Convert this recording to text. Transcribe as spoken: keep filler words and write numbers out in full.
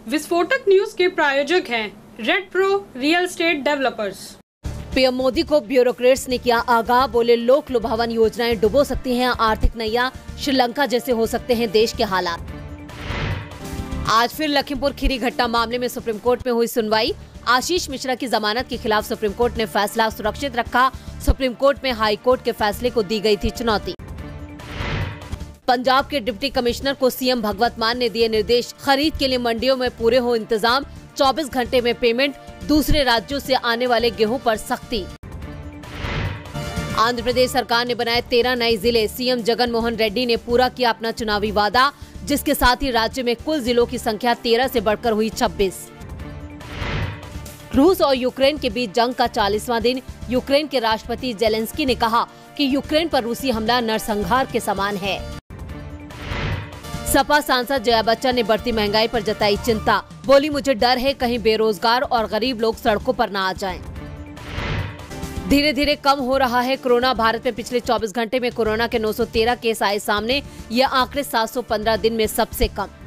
विस्फोटक न्यूज के प्रायोजक हैं red pro real estate developers. PM Modi को ब्यूरोक्रेट्स ने किया आगाह, बोले लोक लुभावन योजनाएं डुबो सकती हैं आर्थिक नैया, श्रीलंका जैसे हो सकते हैं देश के हालात। आज फिर लखीमपुर खीरी घटना मामले में सुप्रीम कोर्ट में हुई सुनवाई। आशीष मिश्रा की जमानत के खिलाफ सुप्रीम कोर्ट ने फैसला सुरक्षित रखा। सुप्रीम कोर्ट में हाई कोर्ट के फैसले को दी गई थी चुनौती। पंजाब के डिप्टी कमिश्नर को सीएम भगवत मान ने दिए निर्देश, खरीद के लिए मंडियों में पूरे हो इंतजाम, चौबीस घंटे में पेमेंट, दूसरे राज्यों से आने वाले गेहूं पर सख्ती। आंध्र प्रदेश सरकार ने बनाए तेरह नए जिले, सीएम जगन मोहन रेड्डी ने पूरा किया अपना चुनावी वादा, जिसके साथ ही राज्य में कुल जिलों की संख्या तेरह से बढ़कर हुई छब्बीस। रूस और यूक्रेन के बीच जंग का चालीसवां दिन, यूक्रेन के राष्ट्रपति जेलेंस्की ने कहा कि यूक्रेन पर रूसी हमला नरसंहार के समान है। सपा सांसद जया बच्चन ने बढ़ती महंगाई पर जताई चिंता, बोली मुझे डर है कहीं बेरोजगार और गरीब लोग सड़कों पर न आ जाएं। धीरे धीरे कम हो रहा है कोरोना, भारत में पिछले चौबीस घंटे में कोरोना के नौ सौ तेरह केस आए सामने, यह आंकड़े सात सौ पंद्रह दिन में सबसे कम।